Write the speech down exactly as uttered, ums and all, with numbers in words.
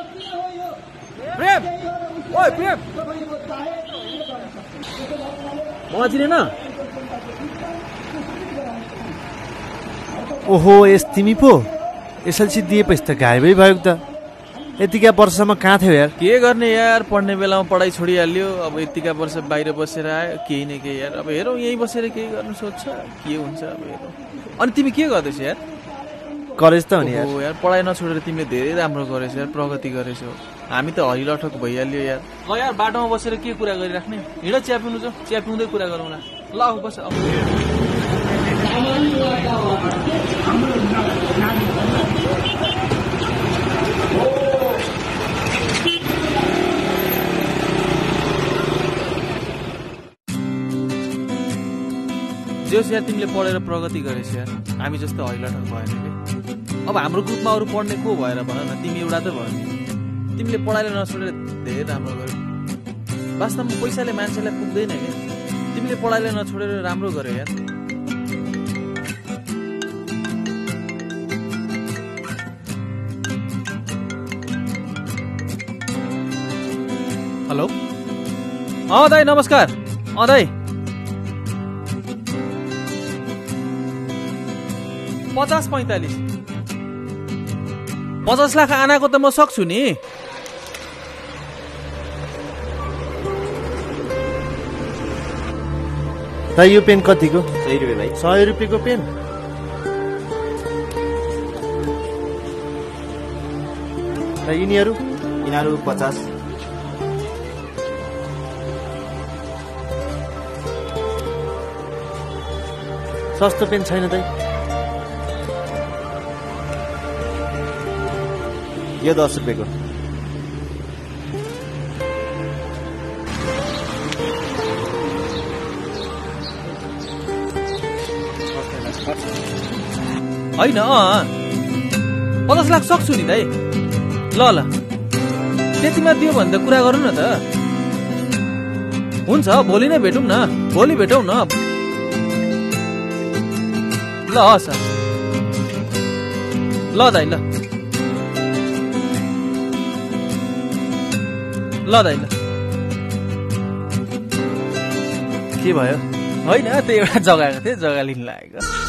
प्रेम ओए प्रेम मलाई चिनेन ओहो यस तिमी पो एसएलसी दिएपछि त गायबै भयो त यतिका वर्षसम्म कहाँ थियो यार के गर्ने यार पढ्ने बेलामा पढाइ छोडिहाल्यो अब यतिका वर्ष बाहिर बसेर आयो केही न केही यार अब हेरौँ यहीँ बसेर केही गर्नु सोध्छ के हुन्छ अब हेरौँ अनि तिमी के गर्दैछौ यार कलेज त हो नि यार हो यार पढाइ नछोडेर तिमीले धेरै राम्रो गरेछौ यार प्रगति गरेछौ हामी त हरिलठक भइहाल्यो यार ल यार बाटोमा बसेर के कुरा गरिराख्ने हिँड चिया पिउनु छ चिया पिउँदै कुरा गरौँ न ल आऊ बस जोस् यार तिमीले पढेर प्रगति गरेछ यार हामी जस्तो हरिलठक भएन कि अब हाम्रो ग्रुपमा अरू पढ्ने को भएर भन न तिमी एउटा त भयो नि तिमीले पढाइले नछोडेर धेरै राम्रो गर्यो वास्तवमा पैसाले मान्छेलाई पुग्दैन क्या तिमीले पढाइले नछोडेर राम्रो गर्यो यार हेलो अँ दाइ नमस्कार अँ दाइ पचास पैंतालिस पचास लाख आनाको त म सक्छु नि त यो पेन कतिको सय रुपियाँ भाइ सय रुपियाँको पेन र यिनीहरू यिनीहरू पचास सस्तो पेन छैन त यो दस रुपियाँको होइन पचास लाख सक्छु नि दाइ ल ल त्यतिमा दियो भने त कुरा गरौँ न त हुन्छ भोलि नै भेटौँ न भोलि भेटौँ न ल हस् ल दाइ ल ल दाइ ल के भयो होइन त्यो एउटा जग्गा थियो जग्गा लिन लागेको